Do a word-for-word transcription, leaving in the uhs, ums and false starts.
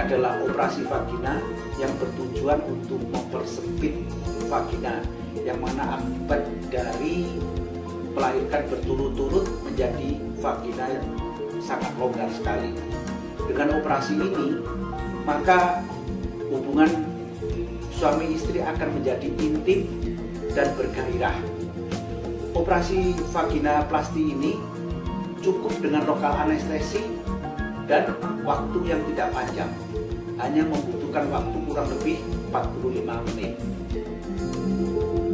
adalah operasi vagina yang bertujuan untuk mempersempit vagina, yang mana akibat dari melahirkan berturut-turut menjadi vagina yang sangat longgar sekali. Dengan operasi ini, maka hubungan suami istri akan menjadi intim dan bergairah. Operasi vaginoplasti ini cukup dengan lokal anestesi dan waktu yang tidak panjang, hanya membutuhkan waktu kurang lebih empat puluh lima menit.